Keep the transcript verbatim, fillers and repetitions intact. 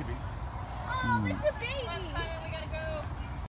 baby. Oh, it's a baby. Come on, Simon, we gotta go.